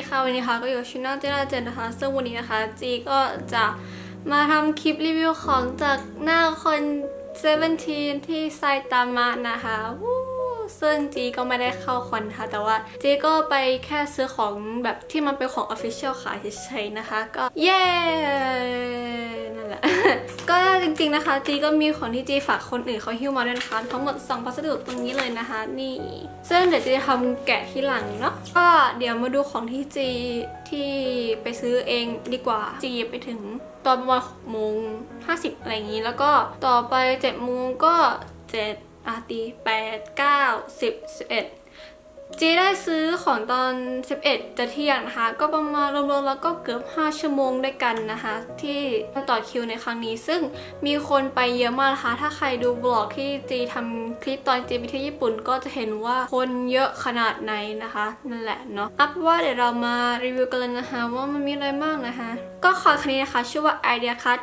ค่ะวันนี้ค่ะก็อยู่ชิน่าเจน่าเจนนะคะซึ่งวันนี้นะคะจีก็จะมาทำคลิปรีวิวของจากหน้าคอน17ที่ไซตามะนะคะซึ่งจีก็ไม่ได้เข้าคอนค่ะแต่ว่าจีก็ไปแค่ซื้อของแบบที่มันเป็นของ Official ขายเฉยๆนะคะก็เย้นั่นแหละ ก็จริงๆนะคะจีก็มีของที่จีฝากคนอื่นเขาหิ้วมาด้วยนะคะทั้งหมด2พัสดุตรงนี้เลยนะคะนี่ซึ่งเดี๋ยวจีจะทำแกะที่หลังเนาะก็เดี๋ยวมาดูของที่จีที่ไปซื้อเองดีกว่าจีไปถึงตอนประมาณ6:50อะไรอย่างนี้แล้วก็ต่อไป7 โมงก็7ตี8 9 10 11จีได้ซื้อของตอน11จะเที่ยงนะคะก็ประมาณรวมๆแล้วก็เกือบ5 ชั่วโมงด้วยกันนะคะที่ต่อคิวในครั้งนี้ซึ่งมีคนไปเยอะมากนะคะถ้าใครดูบล็อกที่จีทำคลิปตอนจีไปที่ญี่ปุ่นก็จะเห็นว่าคนเยอะขนาดไหนนะคะนั่นแหละเนาะอัพว่าเดี๋ยวเรามารีวิวกันเลยนะคะว่ามันมีอะไรบ้างนะคะก็คอนนี้นะคะชื่อว่า Idea Card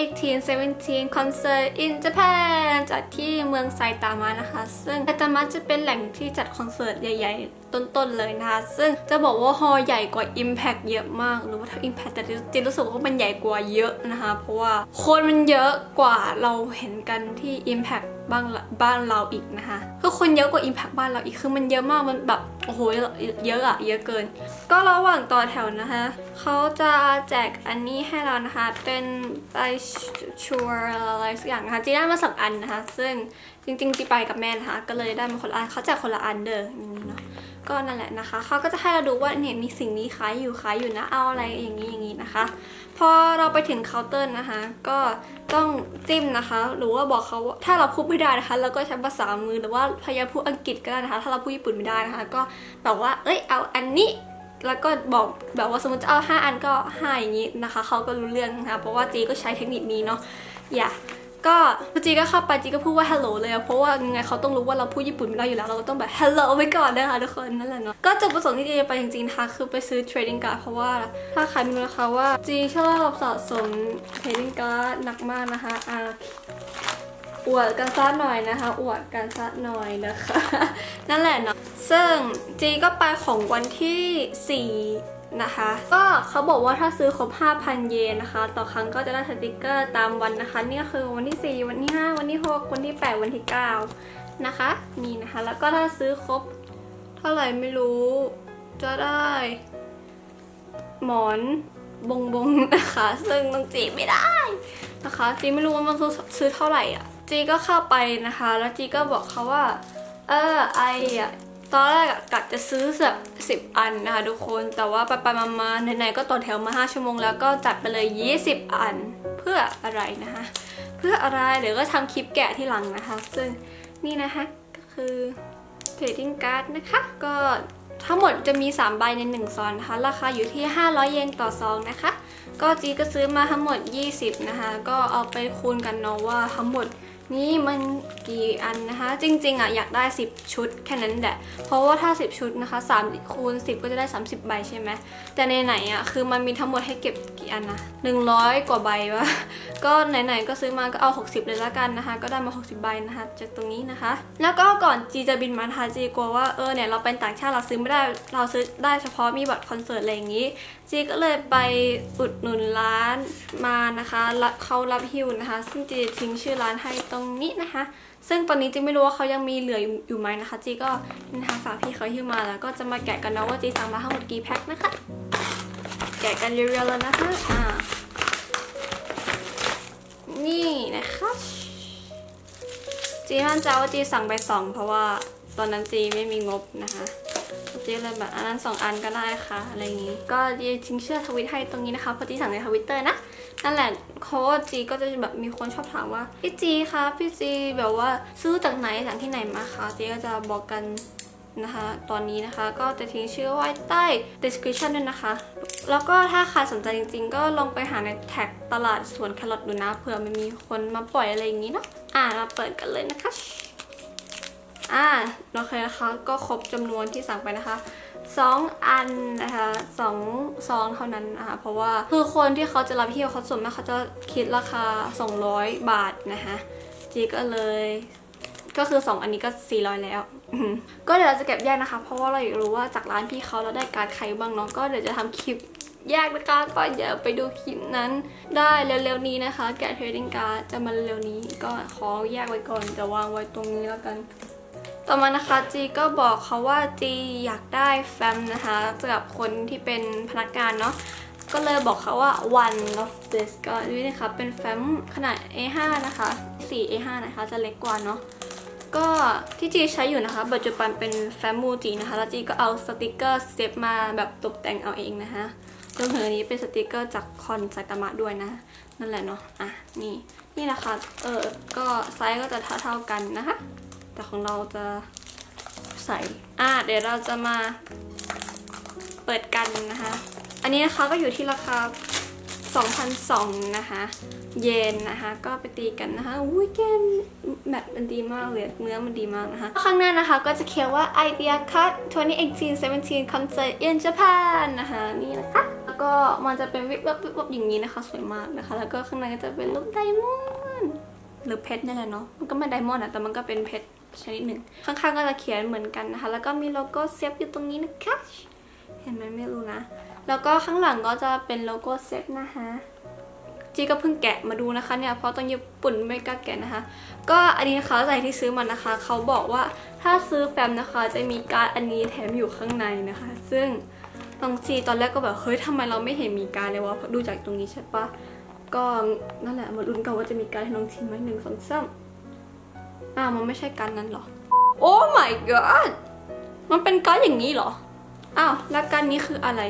2018-17 Concert in Japan จากที่เมืองไซตามะนะคะซึ่งไซตามะจะเป็นแหล่งที่จัดคอนเสิร์ตใหญ่ๆต้นๆเลยนะคะซึ่งจะบอกว่าฮอลล์ใหญ่กว่า Impact เยอะมากหรือว่าถ้า Impact แต่จริงรู้สึกว่ามันใหญ่กว่าเยอะนะคะเพราะว่าคนมันเยอะกว่าเราเห็นกันที่ Impact บ้านเราอีกนะคะคือคนเยอะกว่า Impact บ้านเราอีกคือมันเยอะมากมันแบบโอ้โหเยอะอะเยอะเกินก็ระหว่างต่อแถวนะคะเขาจะแจกอันนี้ให้เรานะคะเป็นไอชัวร์อะไรสักอย่างนะคะจีได้มา2 อันนะคะซึ่งจริงๆจีไปกับแม่นะคะก็เลยได้มาคนละอันเขาแจกคนละอันเด้ออย่างนี้เนาะก็นั่นแหละนะคะเขาก็จะให้เราดูว่าเนี่ยมีสิ่งนี้ขายอยู่นะเอาอะไรอย่างนี้นะคะพอเราไปถึงเคาน์เตอร์นะคะก็ต้องจิ้มนะคะหรือว่าบอกเขาว่าถ้าเราพูดไม่ได้นะคะเราก็ใช้ภาษามือหรือว่าพยายามพูดอังกฤษก็ได้นะคะถ้าเราพูดญี่ปุ่นไม่ได้นะคะก็แบบว่าเอ้ยเอาอันนี้แล้วก็บอกแบบว่าสมมติจะเอา5 อันก็5อย่างนี้นะคะเขาก็รู้เรื่องนะคะเพราะว่าจีก็ใช้เทคนิคนี้เนาะก็จีก็เข้าไปจีก็พูดว่า hello เลยเพราะว่ายังไงเขาต้องรู้ว่าเราพูดญี่ปุ่นไม่ได้อยู่แล้วเราก็ต้องแบบ hello ไปก่อนนะคะทุกคนนั่นแหละเนาะก็จุดประสงค์ที่จีจะไปจริงๆนะคะคือไปซื้อ trading card เพราะว่าถ้าใครไม่รู้นะคะว่าจีชอบสะสม trading card หนักมากนะคะอวดกันซะหน่อยนะคะอวดกันซะหน่อยนะคะนั่นแหละเนาะซึ่งจีก็ไปของวันที่4นะคะก็เขาบอกว่าถ้าซื้อครบ 5,000 เยนนะคะต่อครั้งก็จะได้สติกเกอร์ตามวันนะคะนี่ก็คือวันที่4วันที่5วันที่6วันที่8วันที่9นะคะนี่นะคะแล้วก็ถ้าซื้อครบเท่าไหร่ไม่รู้จะได้หมอนบงนะคะซึ่งต้องจีไม่ได้นะคะจีไม่รู้ว่ามันซื้อเท่าไหร่อ่ะจีก็เข้าไปนะคะแล้วจีก็บอกเขาว่าตอนแรกกะจะซื้อแบบ10 อันนะคะทุกคนแต่ว่าไปมาไหนๆก็ต่อแถวมา5 ชั่วโมงแล้วก็จัดไปเลย20 อันเพื่ออะไรนะคะเพื่ออะไรเดี๋ยวก็ทำคลิปแกะที่หลังนะคะซึ่งนี่นะคะก็คือ trading card นะคะก็ทั้งหมดจะมี3 ใบใน1 ซองนะคะราคาอยู่ที่500 เยนต่อซองนะคะก็จีก็ซื้อมาทั้งหมด20นะคะก็เอาไปคูณกันเนาะว่าทั้งหมดนี่มันกี่อันนะคะจริงๆอยากได้10 ชุดแค่นั้นแหละเพราะว่าถ้า10 ชุดนะคะ3 คูณ 10ก็จะได้30 ใบใช่ไหมแต่ในไหนคือมันมีทั้งหมดให้เก็บกี่อันนะ100 กว่าใบวะก็ไหนๆก็ซื้อมาก็เอา60เลยละกันนะคะก็ได้มา60 ใบนะคะจากตรงนี้นะคะแล้วก็ก่อนจีจะบินมานะคะจีกลัวว่าเนี่ยเราเป็นต่างชาติเราซื้อไม่ได้เราซื้อได้เฉพาะมีบัตรคอนเสิร์ตอะไรอย่างนี้จีก็เลยไปอุดหนุนร้านมานะคะเขารับฮิวนะคะซึ่งจีทิ้งชื่อร้านให้ตรงนี้นะคะซึ่งตอนนี้จีไม่รู้ว่าเขายังมีเหลืออยู่ไหมนะคะจีก็นะคะฝากพี่เขาฮิวมาแล้วก็จะมาแกะกันนะว่าจีสั่งมาทั้งหมดกี่แพ็คนะคะแกะกันเรียวๆแล้วนะคะนี่นะคะจีมั่นใจว่าจีสั่งไป2เพราะว่าตอนนั้นจีไม่มีงบนะคะจีเลยแบบอันนั้น2 อันก็ได้ค่ะอะไรอย่างนี้ก็จีทิ้งเชื่อทวิตให้ตรงนี้นะคะเพราะจีสั่งในทวิตเตอร์นะนั่นแหละโค้ดจีก็จะแบบมีคนชอบถามว่าพี่จีคะพี่จีแบบว่าซื้อจากไหนจากที่ไหนมาคะจีก็จะบอกกันนะคะตอนนี้นะคะก็จะทิ้งชื่อไว้ใต้ description ด้วยนะคะแล้วก็ถ้าใครสนใจจริงๆก็ลองไปหาในแท็กตลาดสวนแครอทดูนะเผื่อมันมีคนมาปล่อยอะไรอย่างนี้เนาะเราเปิดกันเลยนะคะโอเคนะคะก็ครบจำนวนที่สั่งไปนะคะ2 อันนะคะ2 ซองเท่านั้นนะคะเพราะว่าคือคนที่เขาจะรับฮิ้วเขาส่วนมากเขาจะคิดราคา200 บาทนะคะจีก็เลยก็คือ2อันนี้ก็400แล้วก็เดี๋ยวเราจะเก็บแยกนะคะเพราะว่าเราอยากรู้ว่าจากร้านพี่เขาเราได้การ์ดใครบ้างเนาะก็เดี๋ยวจะทำคลิปแยกนะคะก็อย่าไปดูคลิปนั้นได้เร็วๆนี้นะคะแกะ trading card จะมาเร็วๆนี้ก็ขอแยกไว้ก่อนจะวางไว้ตรงนี้แล้วกันต่อมานะคะจีก็บอกเขาว่าจีอยากได้แฟ้มนะคะสำหรับคนที่เป็นพนักงานเนาะก็เลยบอกเขาว่า one of this ก็นี่นะคะเป็นแฟ้มขนาด A5 นะคะ4 A5 นะคะจะเล็กกว่าเนาะก็ที่จีใช้อยู่นะคะปัจจุบันเป็นแฟ้มมูจินะคะแล้วจีก็เอาสติกเกอร์สเต็ปมาแบบตกแต่งเอาเองนะคะรวมถึงอันนี้เป็นสติกเกอร์จากคอนไซตามะด้วยนะนั่นแหละเนาะนี่นะคะก็ไซส์ก็จะเท่ากันนะคะแต่ของเราจะใส่เดี๋ยวเราจะมาเปิดกันนะคะอันนี้นะคะก็อยู่ที่ราคา 2,200 นะคะเยนนะคะก็ไปตีกันนะคะอุ้ยแกนแบบมันดีมากเลยเนื้อมันดีมากนะคะข้างหน้านะคะก็จะเขียนว่า Idea Cut 2018-17 Concert in Japan นะคะนี่นะคะแล้วก็มันจะเป็นวิบวับอย่างนี้นะคะสวยมากนะคะแล้วก็ข้างในก็จะเป็นรูปไดมอนด์หรือเพชรนี่แหละเนาะมันก็ไม่ไดมอนด์แต่มันก็เป็นเพชรชนิดหนึ่งข้างๆก็จะเขียนเหมือนกันนะคะแล้วก็มีโลโก้เซฟอยู่ตรงนี้นะคะเห็นไหมไม่รู้นะแล้วก็ข้างหลังก็จะเป็นโลโก้เซฟนะคะจีก็เพิ่งแกะมาดูนะคะเนี่ยเพราะตอนญี่ปุ่นไม่กล้าแกะนะคะก็อันนี้นะคะจากที่ซื้อมานะคะเขาบอกว่าถ้าซื้อแฟ้มนะคะจะมีการ์ดอันนี้แถมอยู่ข้างในนะคะซึ่งบางทีตอนแรกก็แบบเฮ้ยทำไมเราไม่เห็นมีการ์ดเลยวะดูจากตรงนี้ใช่ปะก็นั่นแหละมาลุ้นกันว่าจะมีการ์ดให้น้องทีไหม1 2 3มันไม่ใช่การ์ดนั้นหรอโอ้ my god มันเป็นการ์ดอย่างนี้เหรอแล้วการ์ดนี้คืออะไร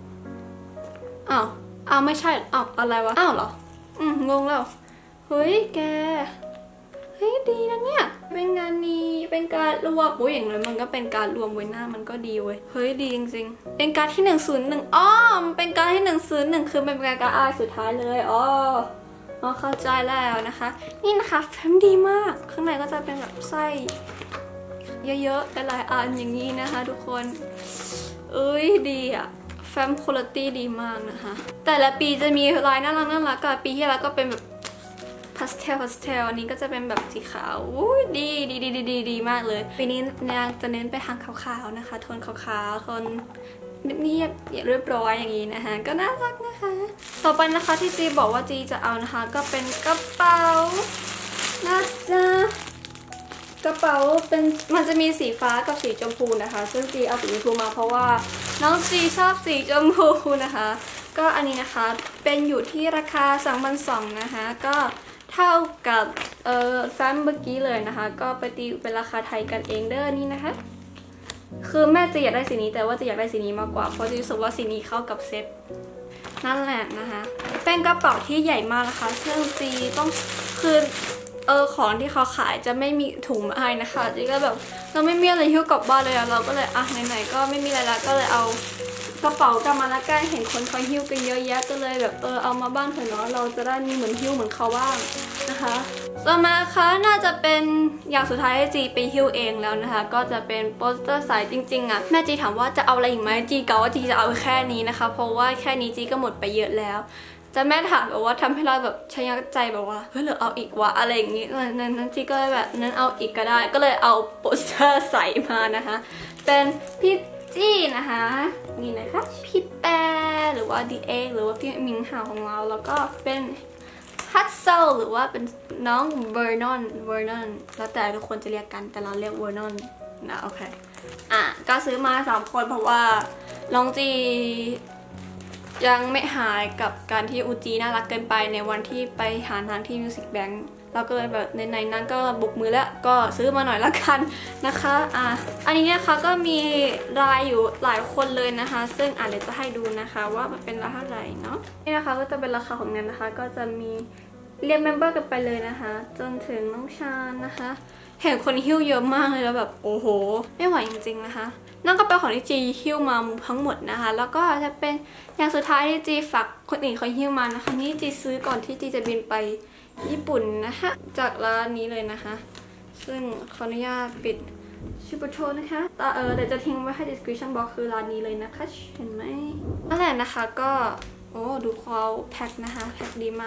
ไม่ใช่อะไรวะเหรองงแล้วเฮ้ยแกเฮ้ยดีนะเนี่ยเป็นงานนี้เป็นการรวมอย่างไรมันก็เป็นการรวมไว้หน้ามันก็ดีเว้ยเฮ้ยดีจริงๆเป็นการที่101มันเป็นการที่101คือเป็นการสุดท้ายเลยเข้าใจแล้วนะคะนี่นะคะแฟ้มดีมากข้างในก็จะเป็นแบบไส้เยอะๆหลายอันอย่างนี้นะคะทุกคนดีอะแฟ้มคุณภาพดีมากนะคะแต่ละปีจะมีลายน่ารักกับปีที่แล้วก็เป็นแบบพาสเทลอันนี้ก็จะเป็นแบบสีขาวดีมากเลยปีนี้นางจะเน้นไปทางขาวๆนะคะโทนขาวๆโทนเรียบเรียบร้อยอย่างนี้นะคะก็น่ารักนะคะต่อไปนะคะที่จีบอกว่าจีจะเอานะคะก็เป็นกระเป๋าน่าจะกระเป๋ามันจะมีสีฟ้ากับสีชมพูนะคะซึ่งจีเอาสีชมพูมาเพราะว่าน้องจีชอบสีชมพูนะคะก็อันนี้นะคะเป็นอยู่ที่ราคา 2,200 นะคะก็เท่ากับแฟ้มเมื่อกี้เลยนะคะก็ไปตีเป็นราคาไทยกันเองเด้อนี่นะคะคือแม่จะอยากได้สีนี้แต่ว่าจะอยากได้สีนี้มากกว่าเพราะจะรู้สึกว่าสีนี้เข้ากับเซ็ตนั่นแหละนะคะเป็นกระเป๋าที่ใหญ่มากนะคะซึ่งจีต้องคือของที่เขาขายจะไม่มีถุงมาให้นะคะจีก็แบบเราไม่มีอะไรหิ้วกลับบ้านเลยเราก็เลยไหนๆก็ไม่มีอะไรละก็เลยเอากระเป๋ากลับมาละกันเห็นคนเขาหิ้วกันเยอะแยะก็เลยแบบเอามาบ้านเถอะเนาะเราจะได้มีเหมือนหิ้วเหมือนเขาบ้างนะคะต่อมาค่ะน่าจะเป็นอย่างสุดท้ายจีไปหิ้วเองแล้วนะคะก็จะเป็นโปสเตอร์สายจริงๆแม่จีถามว่าจะเอาอะไรอีกไหมจีกะว่าจีจะเอาแค่นี้นะคะเพราะว่าแค่นี้จีก็หมดไปเยอะแล้วแต่แม่ถามแบบว่าทำให้เราแบบชะงักใจแบบว่าเฮ้ยเหลือเอาอีกวะอะไรอย่างนี้นั้นจีก็แบบนั้นเอาอีกก็ได้ก็เลยเอาโปสเตอร์ใส่มานะคะเป็นพี่จี้นะคะนี่นะคะพี่แปรหรือว่าดีเอหรือว่าพี่มิงหาของเราแล้วก็เป็นฮัตเซลหรือว่าเป็นน้องเวอร์นอนแล้วแต่ทุกคนจะเรียกกันแต่เราเรียกเวอร์นอนนะโอเคก็ซื้อมา3 คนเพราะว่าลองจียังไม่หายกับการที่อูจีน่ารักเกินไปในวันที่ไปหาทางที่มิวสิกแบงค์เราก็เลยแบบในนั้นก็บุกมือแล้วก็ซื้อมาหน่อยละกันนะคะอันนี้นะคะก็มีรายอยู่หลายคนเลยนะคะซึ่งเดี๋ยวจะให้ดูนะคะว่ามันเป็นราคาเท่าไหร่เนาะนี่นะคะก็จะเป็นราคาของนั้นนะคะก็จะมีเรียนเมมเบอร์กันไปเลยนะคะจนถึงน้องชาญนะคะเห็นคนหิ้วเยอะมากเลยแล้วแบบโอ้โหไม่ไหวจริงๆนะคะนั่นก็เป็นของที่จีหิ้วมาทั้งหมดนะคะแล้วก็จะเป็นอย่างสุดท้ายที่จีฝากคนอื่นเขาหิ้วมานะคะนี่จีซื้อก่อนที่จีจะบินไปญี่ปุ่นนะคะจากร้านนี้เลยนะคะซึ่งขออนุญาตปิดชิปโชว์นะคะเดี๋ยวจะทิ้งไว้ให้ description box คือร้านนี้เลยนะคะเห็นไหมนั่นแหละนะคะก็ดูเขาแพ็คนะคะแพ็คดีมาก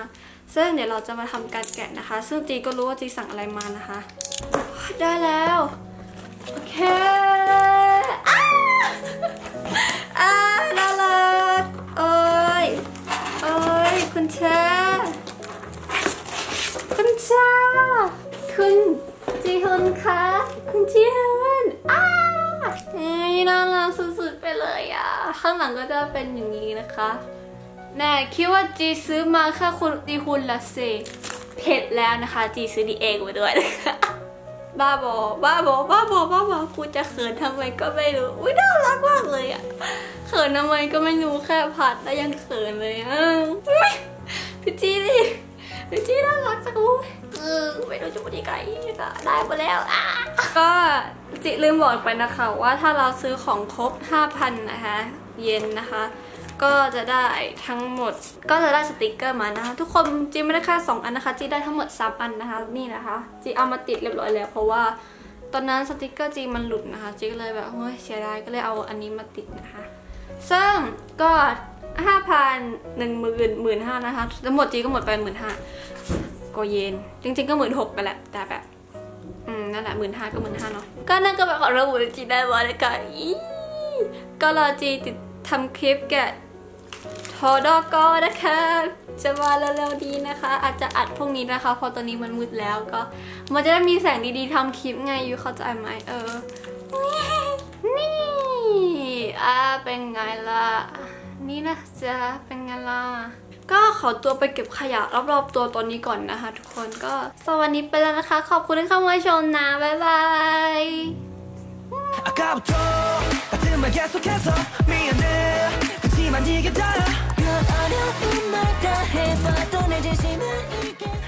ซึ่งเดี๋ยวเราจะมาทำการแกะนะคะ ซึ่งจีก็รู้ว่าจีสั่งอะไรมานะคะได้แล้วโอเคน่ารักเอ้ยคุณชาคุณจีฮุนคะคุณจีฮุนน่ารักสุดๆไปเลยอ่ะข้างหลังก็จะเป็นอย่างนี้นะคะแน่คิดว่าจีซื้อมาแค่คุณจีฮุนละสิเผ็ดแล้วนะคะจีซื้อดีเองมาด้วยนะคะบ้าบอกูจะเขินทำไมก็ไม่รู้อุ้ยน่ารักมากเลยอ่ะเขินทำไมก็ไม่รู้แค่ผัดแล้วยังเขินเลยพี่จีดิพี่จีน่ารักจังเลยไม่รู้จะพูดยังไงได้หมดแล้วก็จิลืมบอกไปนะคะว่าถ้าเราซื้อของครบ 5,000 นะคะเยนนะคะก็จะได้ทั้งหมดก็จะได้สติกเกอร์มานะคะทุกคนจีไม่ได้แค่2 อันนะคะจีได้ทั้งหมด3 อันนะคะนี่นะคะจีเอามาติดเรียบร้อยแล้วเพราะว่าตอนนั้นสติกเกอร์จีมันหลุดนะคะจีก็เลยแบบเฮ้ยเสียดายก็เลยเอาอันนี้มาติดนะคะซึ่งก็5,000 10,000 นะคะทั้งหมดจีก็หมดไป15,000ก็เยนจริงๆก็16,000ไปแหละแต่แบบนั่นแหละ15,000ก็15,000เนาะก็นั่นก็แบบของเราจีได้มาเลยค่ะก็รอจีติดทำคลิปแกะทอดอกอนะคะจะมาเร็วๆดีนะคะอาจจะอัดพรุ่งนี้นะคะพอตอนนี้มันมืดแล้วก็มันจะได้มีแสงดีๆทำคลิปไงอยู่เข้าใจไหมนี่เป็นไงล่ะนี่นะจ๊ะเป็นไงล่ะก็ขอตัวไปเก็บขยะรอบๆตัวตอนนี้ก่อนนะคะทุกคนก็สวัสดีไปแล้วนะคะขอบคุณที่เข้ามาชมนะบ๊ายบาย아까부터 같은 말 계속해서 미안해 그치만 이게 다야 넌 어려운 말 다 해봐도 내 진심은 이게